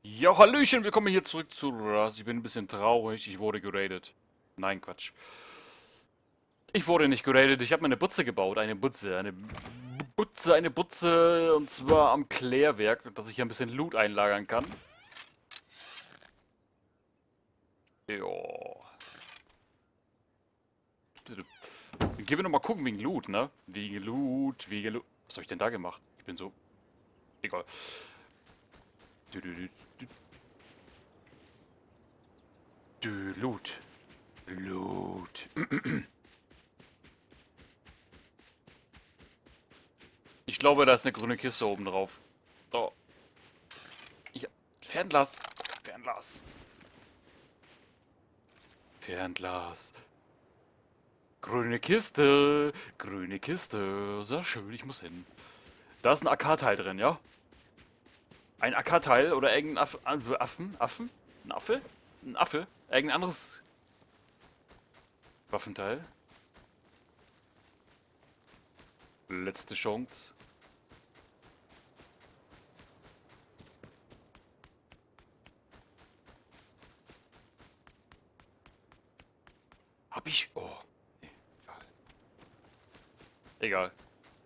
Ja, Hallöchen, willkommen hier zurück zu Rust. Ich bin ein bisschen traurig, ich wurde geradet. Nein, Quatsch. Ich wurde nicht geradet, ich habe mir eine Butze gebaut. Eine Butze, und zwar am Klärwerk, dass ich hier ein bisschen Loot einlagern kann. Jo. Gehen wir nochmal gucken wegen Loot, ne? Wegen Loot, wegen Loot. Was habe ich denn da gemacht? Ich bin so... Egal. Du, du, du, du, Loot. Loot. Ich glaube, da ist eine grüne Kiste oben drauf. Oh. Ich, Fernglas. Fernglas. Fernglas. Grüne Kiste. Grüne Kiste. Sehr schön, ich muss hin. Da ist ein AK-Teil drin, ja? Ein AK-Teil oder irgendein Affen? Ein Affe? Ein Affe? Irgendein anderes Waffenteil? Letzte Chance. Hab ich... Oh. Nee, egal. Egal.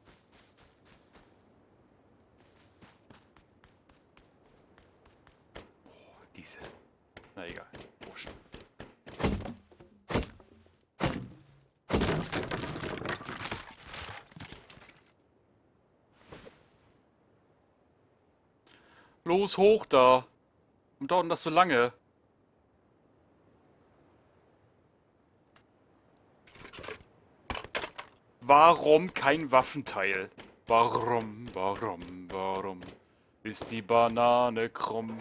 Oh, diese. Na egal. Wurscht. Los, hoch da. Warum dauert denn das so lange? Warum kein Waffenteil? Warum ist die Banane krumm?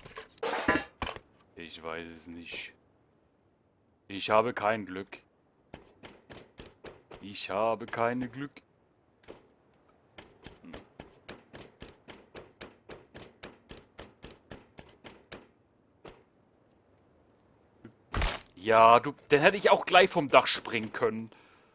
Ich weiß es nicht. Ich habe kein Glück. Ich habe kein Glück. Ja, du, dann hätte ich auch gleich vom Dach springen können.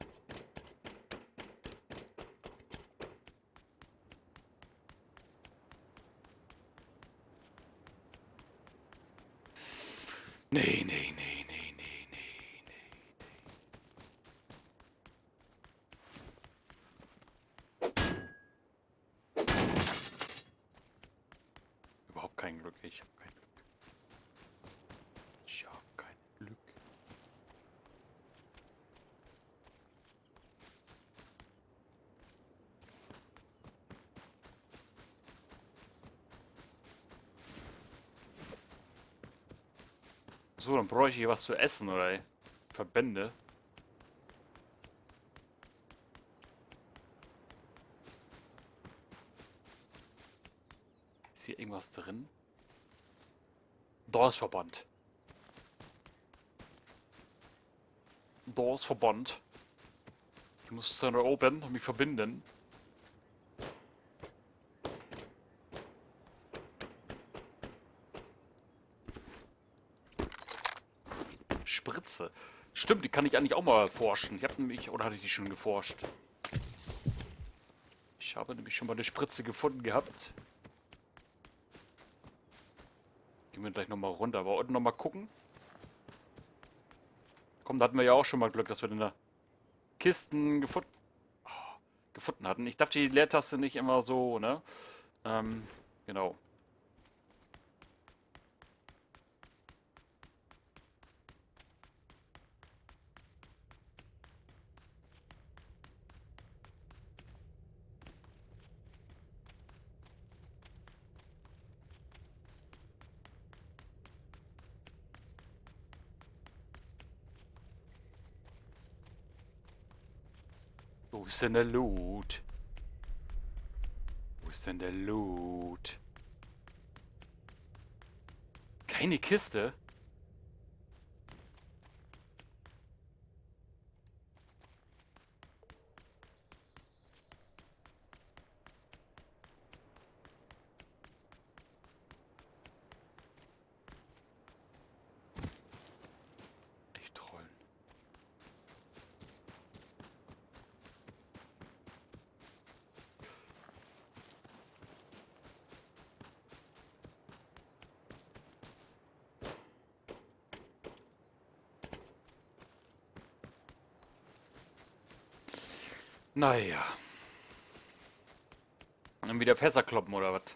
Nee. Überhaupt kein Glück. Ich habe kein Glück. Ich habe kein Glück. So, dann bräuchte ich was zu essen, oder? Verbände. Ist hier irgendwas drin? Da ist Verband. Da ist Verband. Ich muss dann da oben und mich verbinden. Spritze. Stimmt, die kann ich eigentlich auch mal erforschen. Ich habe nämlich, oder hatte ich die schon geforscht? Ich habe nämlich schon mal eine Spritze gefunden gehabt. Gehen wir gleich nochmal runter, aber unten nochmal gucken. Komm, da hatten wir ja auch schon mal Glück, dass wir in der Kisten gefunden hatten. Ich darf die Leertaste nicht immer so, ne? Genau. Wo ist denn der Loot? Wo ist denn der Loot? Keine Kiste? Echt trollen. Naja. Dann wieder Fässer kloppen oder was?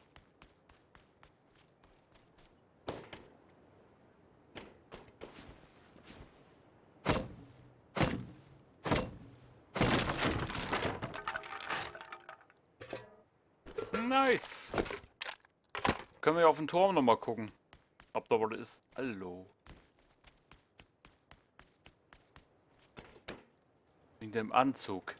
Nice. Können wir ja auf den Turm nochmal gucken, ob da was ist. Hallo. Wegen dem Anzug.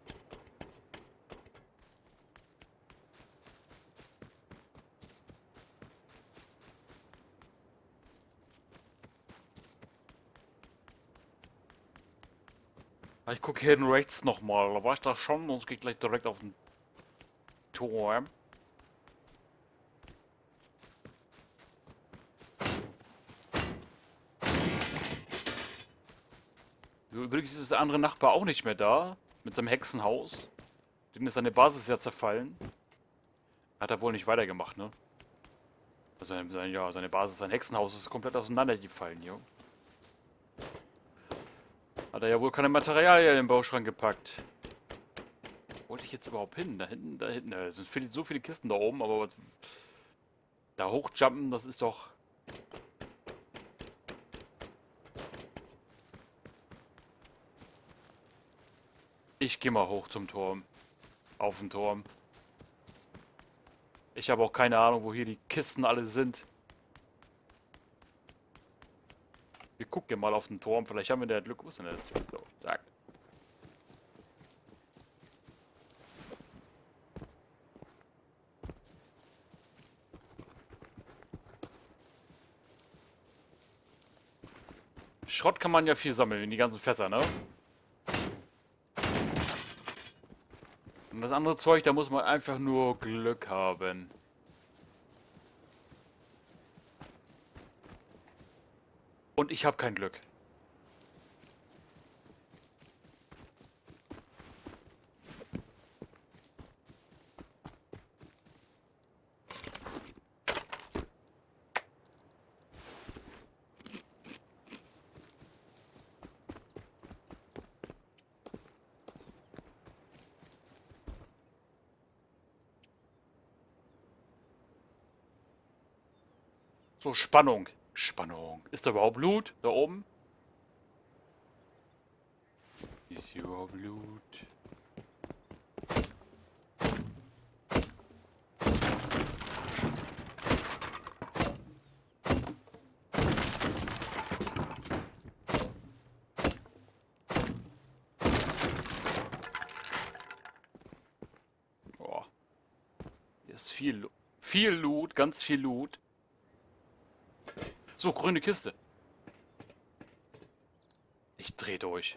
Ich gucke hinten rechts nochmal. Da war ich da schon, sonst geht gleich direkt auf den Turm. So, übrigens ist der andere Nachbar auch nicht mehr da. Mit seinem Hexenhaus. Den ist seine Basis ja zerfallen. Hat er wohl nicht weitergemacht, ne? Also, ja, seine Basis, sein Hexenhaus ist komplett auseinandergefallen, jo. Hat er ja wohl keine Materialien in den Bauschrank gepackt. Wollte ich jetzt überhaupt hin? Da hinten, da hinten. Da sind so viele Kisten da oben, aber da hochjumpen, das ist doch... Ich gehe mal hoch zum Turm. Auf den Turm. Ich habe auch keine Ahnung, wo hier die Kisten alle sind. Wir gucken mal auf den Turm. Vielleicht haben wir da Glück. Wo ist denn der Zug? So, zack. Schrott kann man ja viel sammeln, in die ganzen Fässer, ne? Und das andere Zeug, da muss man einfach nur Glück haben. Und ich habe kein Glück. So, Spannung. Spannung. Ist da überhaupt Blut? Da oben? Ist hier überhaupt Blut? Boah. Hier ist viel Loot, ganz viel Loot. So, grüne Kiste. Ich dreh durch.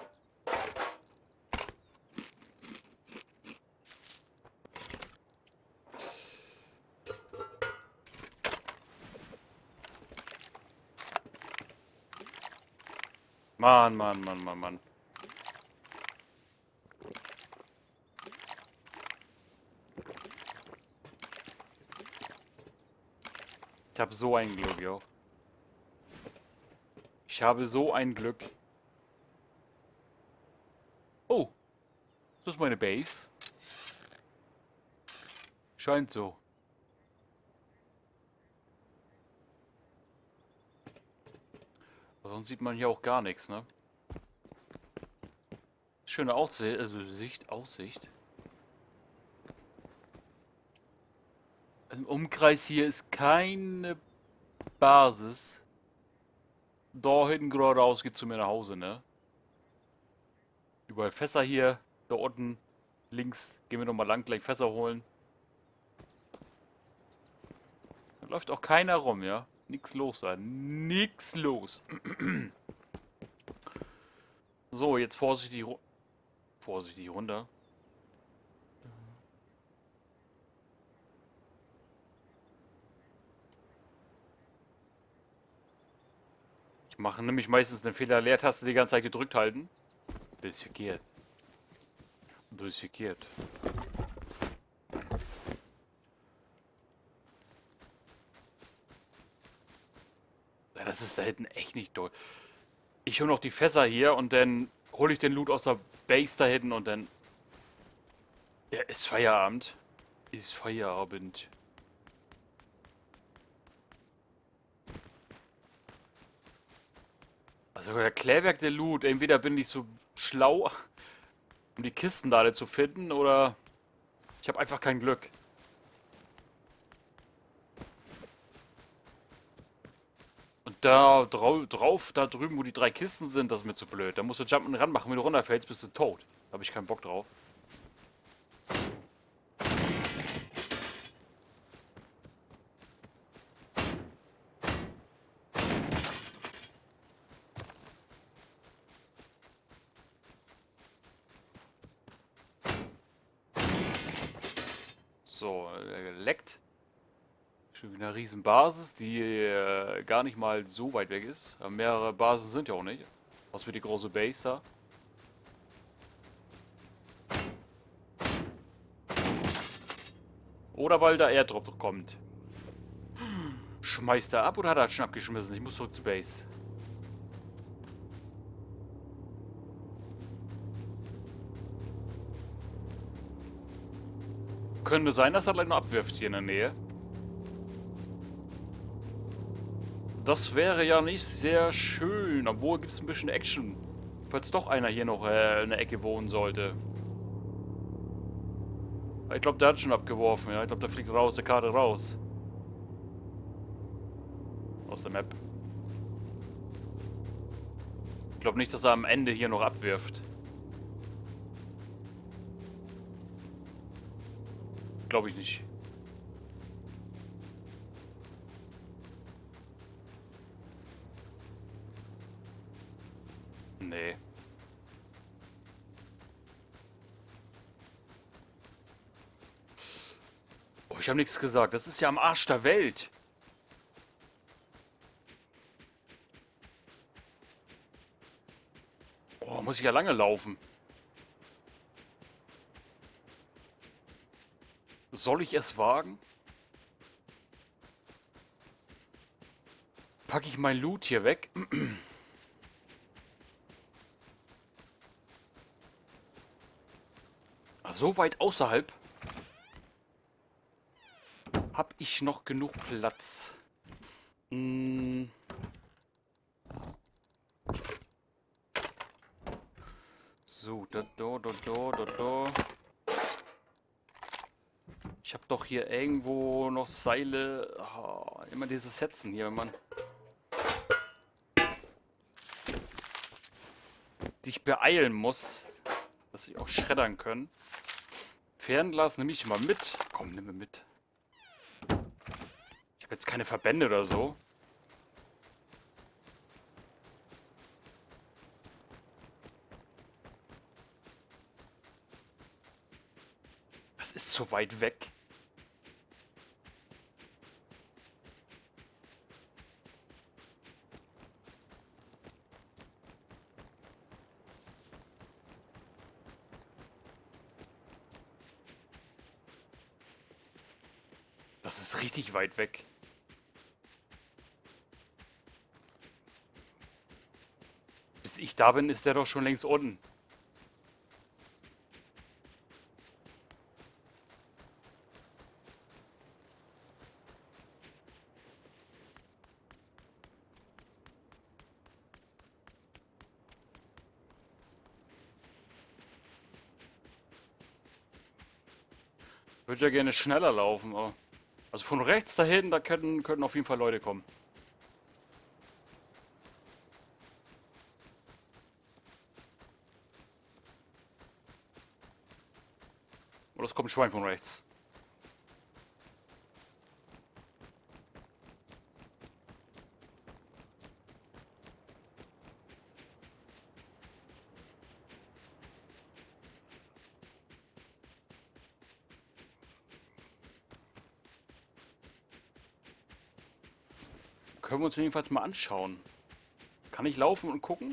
Mann, Mann, Mann, Mann, Mann. Ich habe so ein Glück, jo. Ich habe so ein Glück. Oh, das ist meine Base. Scheint so. Aber sonst sieht man hier auch gar nichts, ne? Schöne Aussicht, also Aussicht. Im Umkreis hier ist keine Basis. Da hinten geradeaus geht zu mir nach Hause, ne? Überall Fässer hier. Da unten links gehen wir nochmal lang, gleich Fässer holen. Da läuft auch keiner rum, ja? Nix los da. Nix los. So, jetzt vorsichtig runter. Ich mache nämlich meistens den Fehler, Leertaste die ganze Zeit gedrückt halten. Das ist verkehrt. Das ist verkehrt. Ja, das ist da hinten echt nicht doll. Ich hole noch die Fässer hier und dann hole ich den Loot aus der Base da hinten und dann... Ja, ist Feierabend. Ist Feierabend. Also der Klärwerk der Loot. Entweder bin ich so schlau, um die Kisten da alle zu finden, oder ich habe einfach kein Glück. Und da drauf, da drüben, wo die 3 Kisten sind, das ist mir zu blöd. Da musst du Jumpen ran machen. Wenn du runterfällst, bist du tot. Da habe ich keinen Bock drauf. So, leckt. Schon wieder eine riesen Basis, die gar nicht mal so weit weg ist. Aber mehrere Basen sind ja auch nicht. Was für die große Base da. Oder weil da Airdrop kommt. Schmeißt er ab oder hat er schon abgeschmissen? Ich muss zurück zur Base. Könnte sein, dass er gleich noch abwirft hier in der Nähe. Das wäre ja nicht sehr schön. Obwohl gibt es ein bisschen Action. Falls doch einer hier noch in der Ecke wohnen sollte. Ich glaube, der hat schon abgeworfen. Ja, ich glaube, der fliegt raus, der Karte raus. Aus der Map. Ich glaube nicht, dass er am Ende hier noch abwirft. Glaube ich nicht. Nee. Oh, ich habe nichts gesagt. Das ist ja am Arsch der Welt. Oh, muss ich ja lange laufen. Soll ich es wagen? Packe ich mein Loot hier weg? So weit außerhalb habe ich noch genug Platz. Hm. So, da. Ich habe doch hier irgendwo noch Seile. Oh, immer dieses Hetzen hier, wenn man sich beeilen muss, dass sie auch schreddern können. Fernglas nehme ich mal mit. Komm, nimm mir mit. Ich habe jetzt keine Verbände oder so. Das ist so weit weg. Das ist richtig weit weg. Bis ich da bin, ist der doch schon längst unten. Ich würde ja gerne schneller laufen, aber... Also von rechts dahin, da könnten auf jeden Fall Leute kommen. Oder es kommt ein Schwein von rechts. Können wir uns jedenfalls mal anschauen. Kann ich laufen und gucken?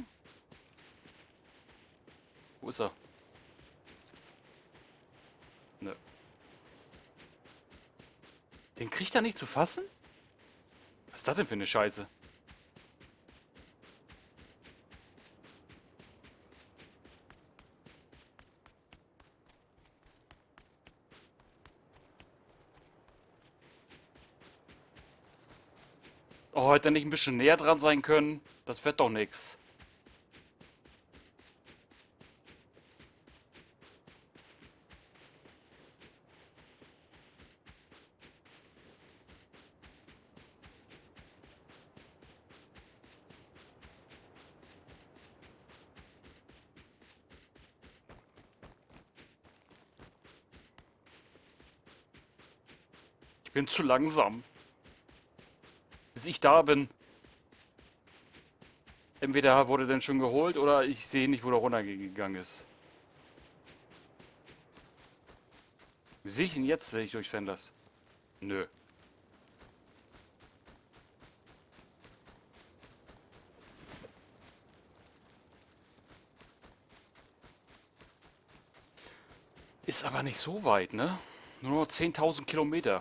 Wo ist er? Nö. Den kriegt er nicht zu fassen? Was ist das denn für eine Scheiße? Oh, hätte er nicht ein bisschen näher dran sein können? Das wird doch nix. Ich bin zu langsam. Bis ich da bin. Entweder wurde denn schon geholt oder ich sehe nicht, wo der runtergegangen ist. Wie sehe ich ihn jetzt, wenn ich durchs Fenster lasse? Nö. Ist aber nicht so weit, ne? Nur noch 10.000 Kilometer.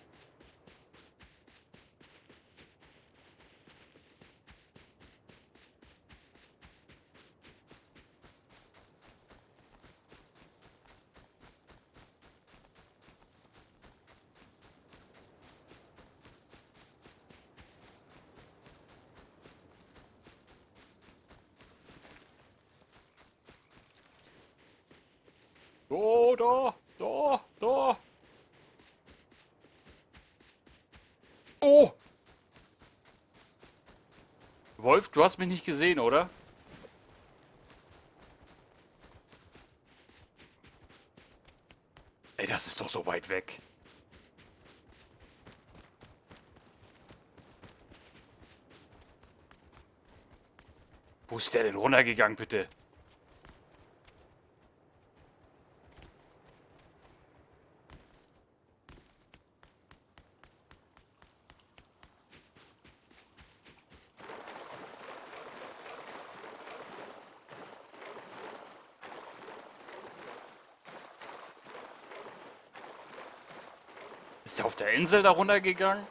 Oh, da, da, da. Oh! Wolf, du hast mich nicht gesehen, oder? Ey, das ist doch so weit weg. Wo ist der denn runtergegangen, bitte? Ist der auf der Insel da runtergegangen?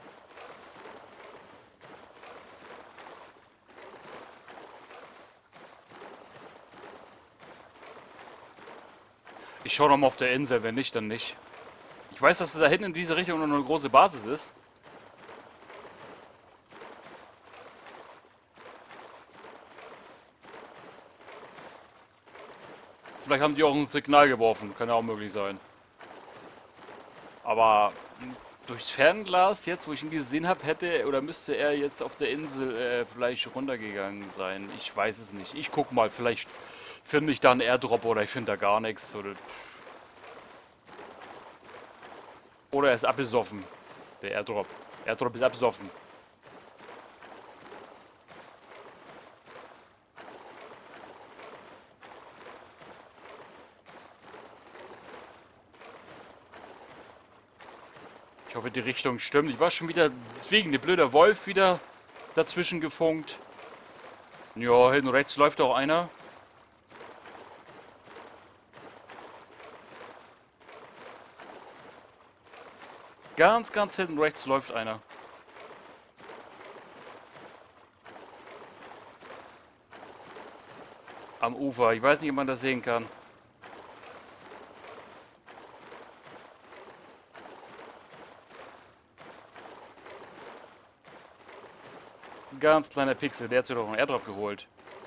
Ich schaue noch mal auf der Insel, wenn nicht, dann nicht. Ich weiß, dass da hinten in diese Richtung noch eine große Basis ist. Vielleicht haben die auch ein Signal geworfen, kann ja auch möglich sein. Aber durchs Fernglas, jetzt wo ich ihn gesehen habe, hätte oder müsste er jetzt auf der Insel vielleicht runtergegangen sein. Ich weiß es nicht. Ich guck mal, vielleicht finde ich da einen Airdrop oder ich finde da gar nichts. Oder er ist abgesoffen. Der Airdrop. Airdrop ist abgesoffen. Ich hoffe, die Richtung stimmt. Ich war schon wieder, deswegen, der blöde Wolf wieder dazwischen gefunkt. Ja, hinten rechts läuft auch einer. Ganz hinten rechts läuft einer. Am Ufer. Ich weiß nicht, ob man das sehen kann. Ein ganz kleiner Pixel. Der hat sich doch einen Airdrop geholt.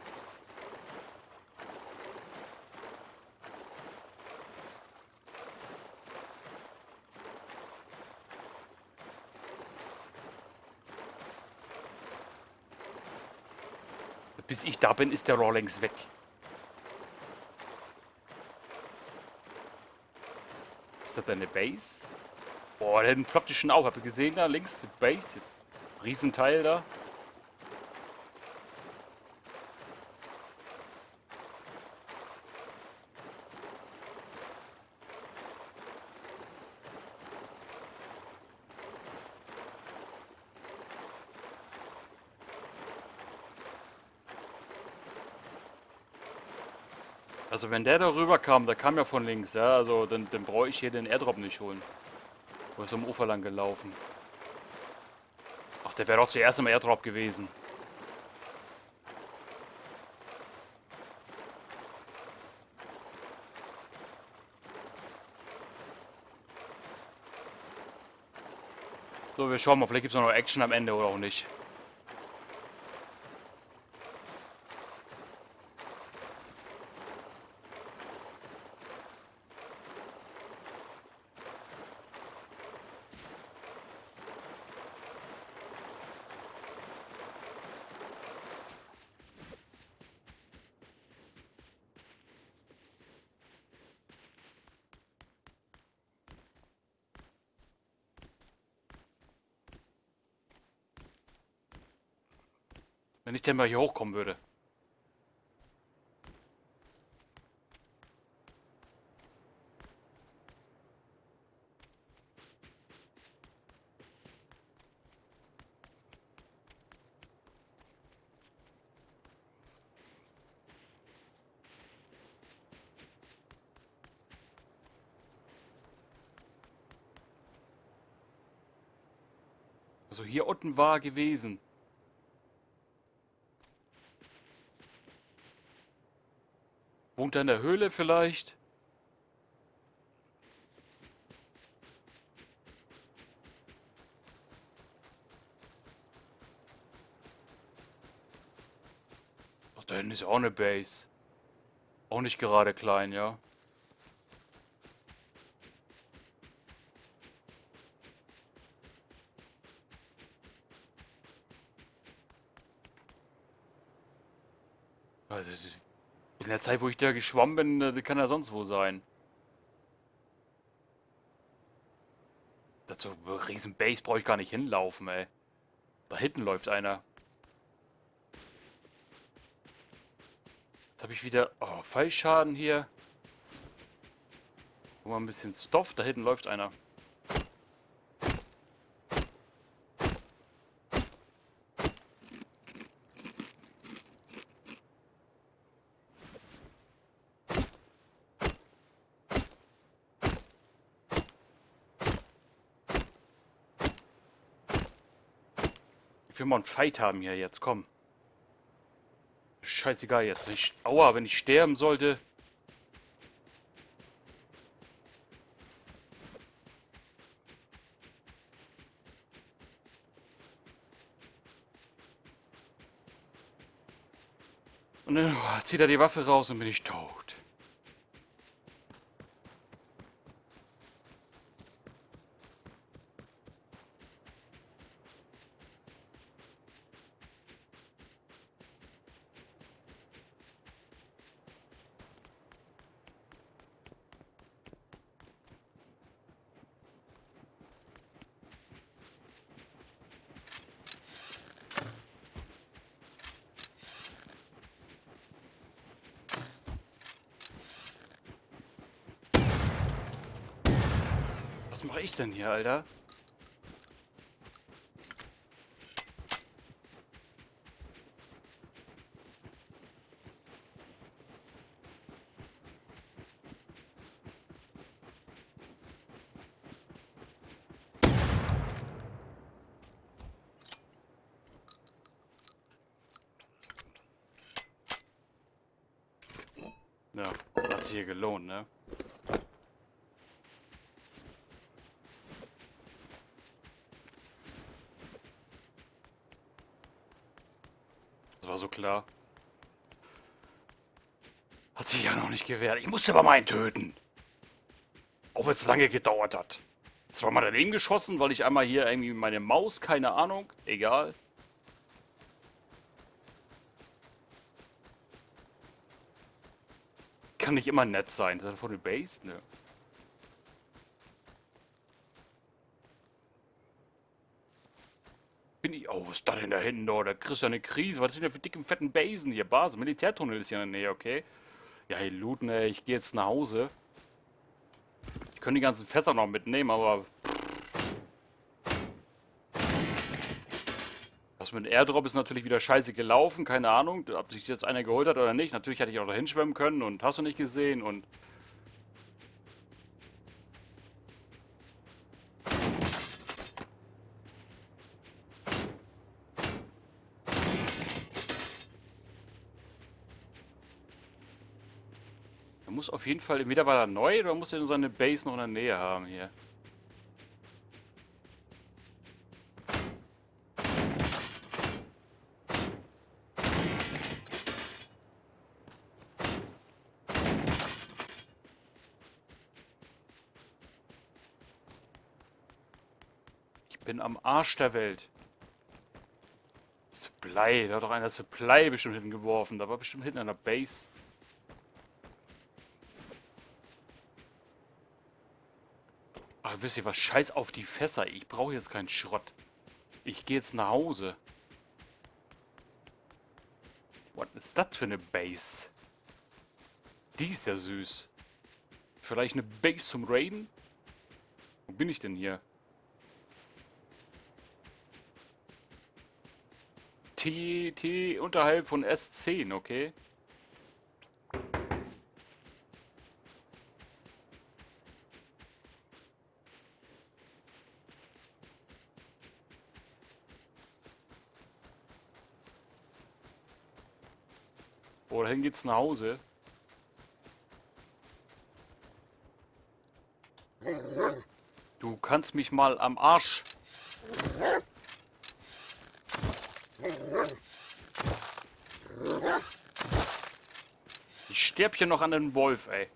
Bis ich da bin, ist der Rohr längst weg. Ist das deine Base? Boah, da hinten ploppt die schon auf. Habt ihr gesehen da links? Die Base. Riesenteil da. Also wenn der da rüber kam, der kam ja von links, ja, also dann brauche ich hier den Airdrop nicht holen. Wo ist am Ufer lang gelaufen? Ach, der wäre doch zuerst im Airdrop gewesen. So, wir schauen mal, vielleicht gibt es noch Action am Ende oder auch nicht. Wenn ich denn mal hier hochkommen würde. Also hier unten war gewesen. Wohnt er in der Höhle vielleicht? Ach, da hinten ist auch eine Base. Auch nicht gerade klein, ja. Also, in der Zeit, wo ich da geschwommen bin, kann er sonst wo sein. Dazu riesen Base brauche ich gar nicht hinlaufen, ey. Da hinten läuft einer. Jetzt habe ich wieder Fallschaden hier. Guck mal ein bisschen Stoff. Da hinten läuft einer. Ich will mal einen Fight haben hier jetzt, komm. Scheißegal jetzt. Aua, wenn ich sterben sollte. Und dann zieht er die Waffe raus und bin ich tot. Was mache ich denn hier, Alter? Ja, hat sich hier gelohnt, ne? Das war so klar. Hat sich ja noch nicht gewehrt. Ich musste aber meinen töten. Auch wenn es lange gedauert hat. Zweimal daneben geschossen, weil ich einmal hier irgendwie meine Maus, keine Ahnung, egal. Kann nicht immer nett sein. Ist das von der Base? Ne. Bin ich. Oh, was ist da denn da hinten? Da kriegst du ja eine Krise. Was sind denn für dicke, fetten Basen hier? Basen. Militärtunnel ist ja in der Nähe, okay? Ja, hey, looten, ey. Ich gehe jetzt nach Hause. Ich könnte die ganzen Fässer noch mitnehmen, aber. Das mit dem Airdrop ist natürlich wieder scheiße gelaufen. Keine Ahnung, ob sich jetzt einer geholt hat oder nicht. Natürlich hätte ich auch da hinschwimmen können und hast du nicht gesehen und. Er muss auf jeden Fall, entweder war er neu oder muss er seine Base noch in der Nähe haben hier. Bin am Arsch der Welt. Supply. Da hat doch einer Supply bestimmt hinten geworfen. Da war bestimmt hinten an der Base. Ach, wisst ihr was? Scheiß auf die Fässer. Ich brauche jetzt keinen Schrott. Ich gehe jetzt nach Hause. Was ist das für eine Base? Die ist ja süß. Vielleicht eine Base zum Raiden? Wo bin ich denn hier? T unterhalb von S10, okay? Wohin geht's nach Hause? Du kannst mich mal am Arsch. Ich sterb hier noch an den Wolf, ey.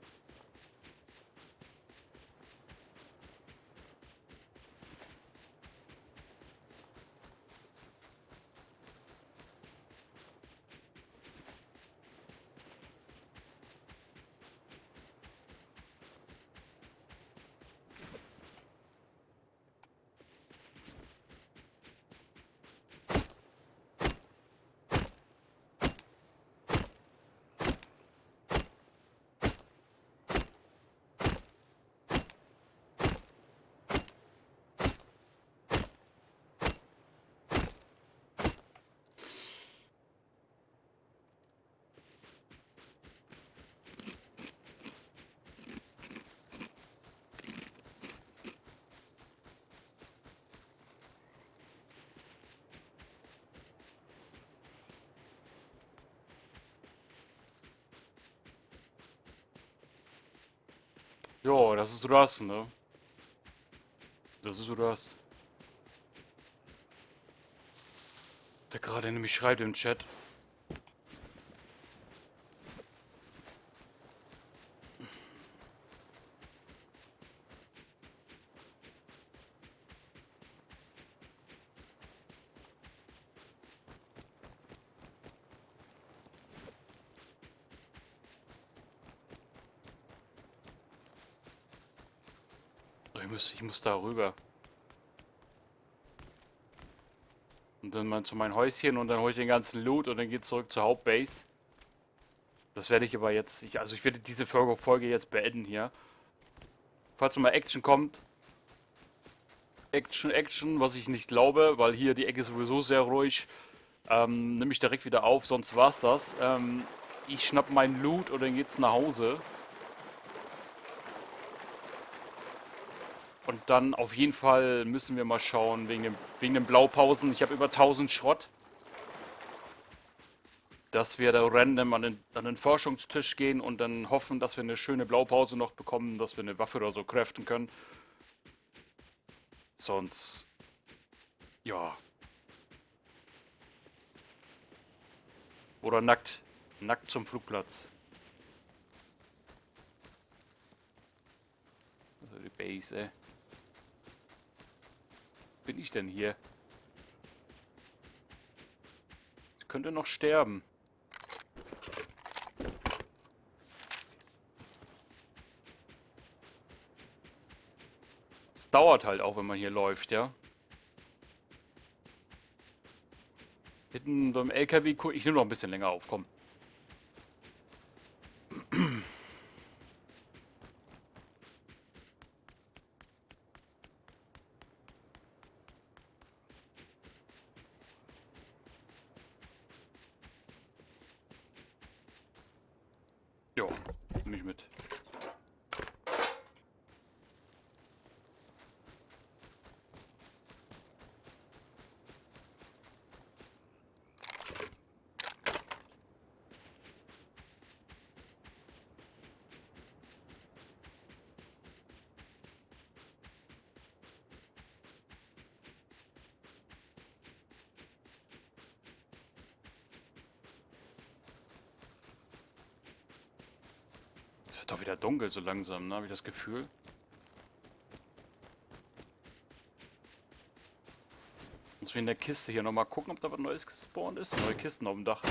Jo, das ist so das, ne? Das ist so das. Der gerade nämlich schreibt im Chat. Ich muss da rüber. Und dann mal zu meinem Häuschen und dann hole ich den ganzen Loot und dann geht zurück zur Hauptbase. Das werde ich aber jetzt. Also ich werde diese Folge jetzt beenden hier. Falls noch mal Action kommt. Action, was ich nicht glaube, weil hier die Ecke ist sowieso sehr ruhig. Nehme ich direkt wieder auf, sonst war's das. Ich schnapp meinen Loot und dann geht's nach Hause. Und dann auf jeden Fall müssen wir mal schauen, wegen den Blaupausen. Ich habe über 1000 Schrott. Dass wir da random an den Forschungstisch gehen und dann hoffen, dass wir eine schöne Blaupause noch bekommen, dass wir eine Waffe oder so craften können. Sonst... Ja. Oder nackt. Nackt zum Flugplatz. Also die Base, ey. Bin ich denn hier? Ich könnte noch sterben. Es dauert halt auch, wenn man hier läuft, ja. Hinten beim LKW, ich nehme noch ein bisschen länger auf, komm. Jo, nehme ich mit. Es wird doch wieder dunkel so langsam, ne? Habe ich das Gefühl. Muss wir in der Kiste hier nochmal gucken, ob da was Neues gespawnt ist. Neue Kisten auf dem Dach.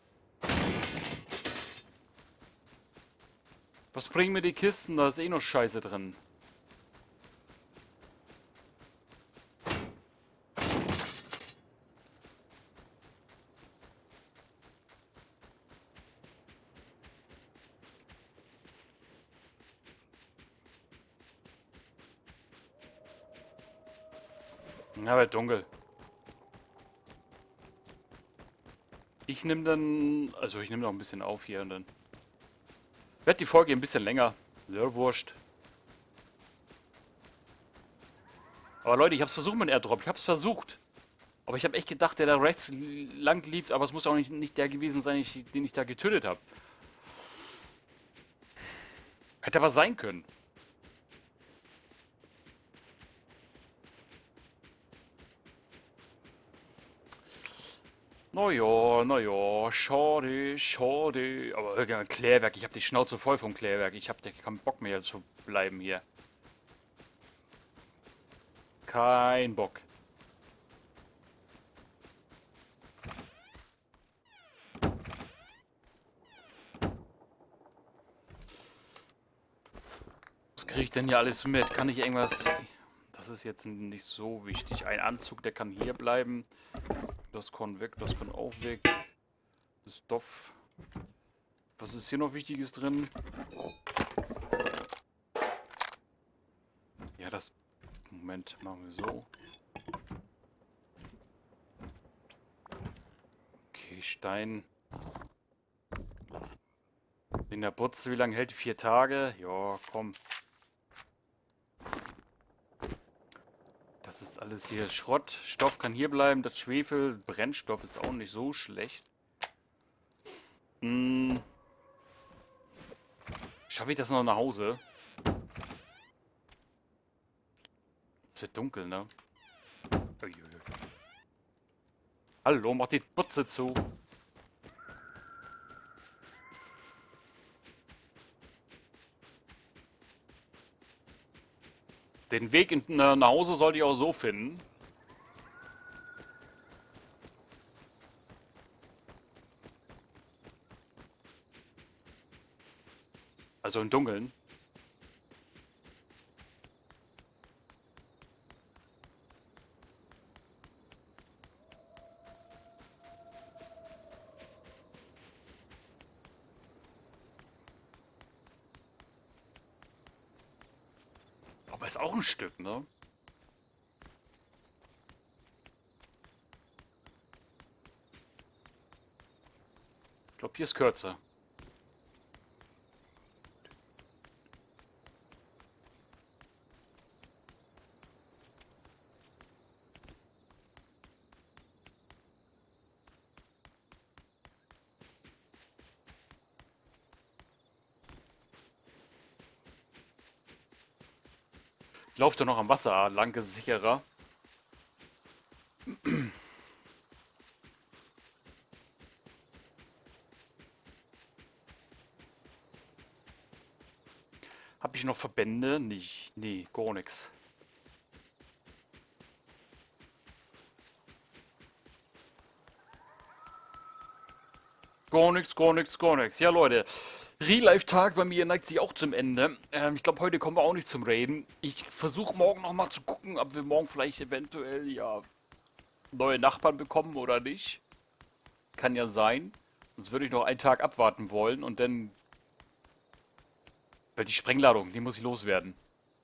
Was bringen mir die Kisten? Da ist eh noch Scheiße drin. Ja, wird dunkel. Ich nehme dann... Also ich nehme noch ein bisschen auf hier und dann... Wird die Folge ein bisschen länger. Sehr wurscht. Aber Leute, ich hab's versucht mit dem Airdrop. Ich hab's versucht. Aber ich habe echt gedacht, der da rechts lang lief, aber es muss auch nicht der gewesen sein, den ich da getötet habe. Hätte aber sein können. Naja, schade, schade. Aber irgendein Klärwerk, ich habe die Schnauze voll vom Klärwerk. Ich habe keinen Bock mehr zu bleiben hier. Kein Bock. Was kriege ich denn hier alles mit? Kann ich irgendwas... Das ist jetzt nicht so wichtig. Ein Anzug, der kann hier bleiben. Das kann weg, das kann auch weg. Stoff. Was ist hier noch Wichtiges drin? Ja, das... Moment, machen wir so. Okay, Stein. In der Butze, wie lange hält die? 4 Tage? Ja, komm. Das ist alles hier Schrott. Stoff kann hier bleiben. Das Schwefel, Brennstoff ist auch nicht so schlecht. Schaffe ich das noch nach Hause? Ist ja dunkel, ne? Uiuiui. Hallo, mach die Butze zu. Den Weg nach Hause sollte ich auch so finden. Also im Dunkeln. Aber ist auch ein Stück, ne? Ich glaube, hier ist kürzer. Ich laufe da noch am Wasser lang, ist sicherer. Habe ich noch Verbände? Nicht. Nee, gar nichts. Gar nichts, gar nichts, gar nichts. Ja, Leute. Real-Life-Tag bei mir neigt sich auch zum Ende. Ich glaube, heute kommen wir auch nicht zum Reden. Ich versuche morgen nochmal zu gucken, ob wir morgen vielleicht eventuell ja neue Nachbarn bekommen oder nicht. Kann ja sein. Sonst würde ich noch einen Tag abwarten wollen und dann... Weil die Sprengladung, die muss ich loswerden.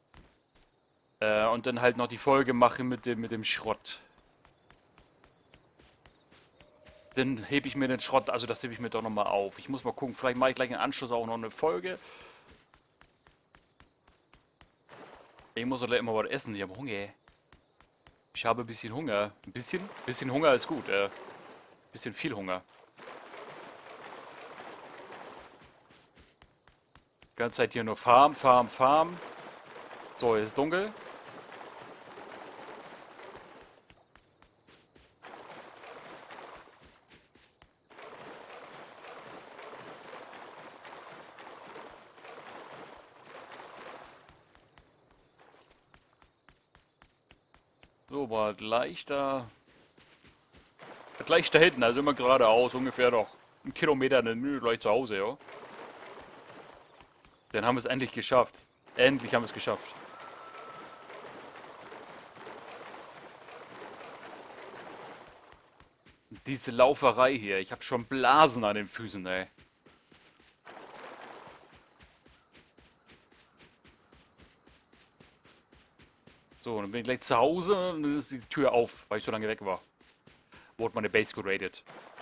Und dann halt noch die Folge machen mit dem Schrott. Dann hebe ich mir den Schrott, also das hebe ich mir doch nochmal auf. Ich muss mal gucken, vielleicht mache ich gleich im Anschluss auch noch eine Folge. Ich muss doch immer was essen, ich habe Hunger. Ich habe ein bisschen Hunger. Ein bisschen? Ein bisschen Hunger ist gut, ein bisschen viel Hunger. Die ganze Zeit hier nur Farm, Farm, Farm. So, jetzt ist dunkel. So, mal leichter. Gleich da hinten, also immer geradeaus, ungefähr noch 1 Kilometer, dann bin ich gleich zu Hause, ja. Dann haben wir es endlich geschafft. Endlich haben wir es geschafft. Diese Lauferei hier, ich habe schon Blasen an den Füßen, ey. So, dann bin ich gleich zu Hause und dann ist die Tür auf, weil ich so lange weg war. Wurde meine Base geradet.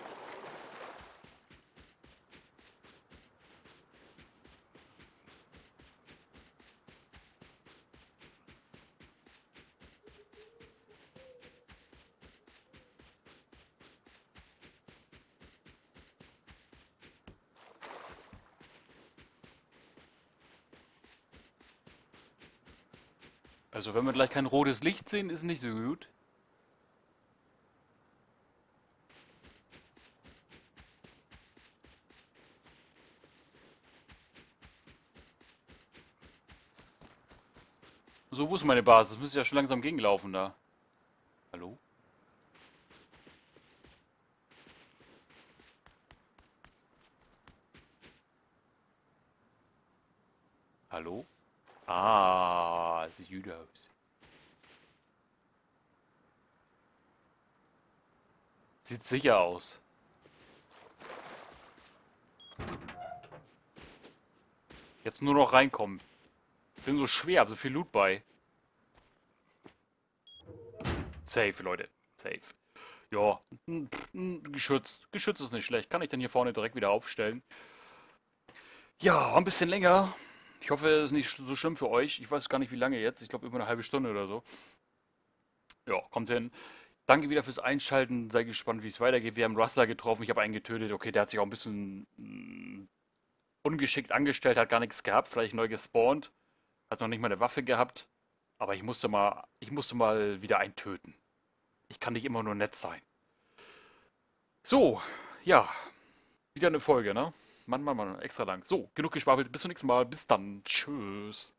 Also wenn wir gleich kein rotes Licht sehen, ist nicht so gut. So, wo ist meine Basis? Das müsste ja schon langsam gegenlaufen da. Hallo? Hallo? Ah, sieht gut aus. Sieht sicher aus. Jetzt nur noch reinkommen. Ich bin so schwer, hab so viel Loot bei. Safe, Leute. Safe. Ja, Geschütz. Geschütz ist nicht schlecht. Kann ich denn hier vorne direkt wieder aufstellen? Ja, war ein bisschen länger. Ich hoffe, es ist nicht so schlimm für euch. Ich weiß gar nicht, wie lange jetzt. Ich glaube, über eine halbe Stunde oder so. Ja, kommt hin. Danke wieder fürs Einschalten. Sei gespannt, wie es weitergeht. Wir haben Rustler getroffen. Ich habe einen getötet. Okay, der hat sich auch ein bisschen ungeschickt angestellt, hat gar nichts gehabt. Vielleicht neu gespawnt. Hat noch nicht mal eine Waffe gehabt. Aber ich musste mal wieder einen töten. Ich kann nicht immer nur nett sein. So, ja, wieder eine Folge, ne? Mann, Mann, Mann, extra lang. So, genug geschwafelt. Bis zum nächsten Mal. Bis dann. Tschüss.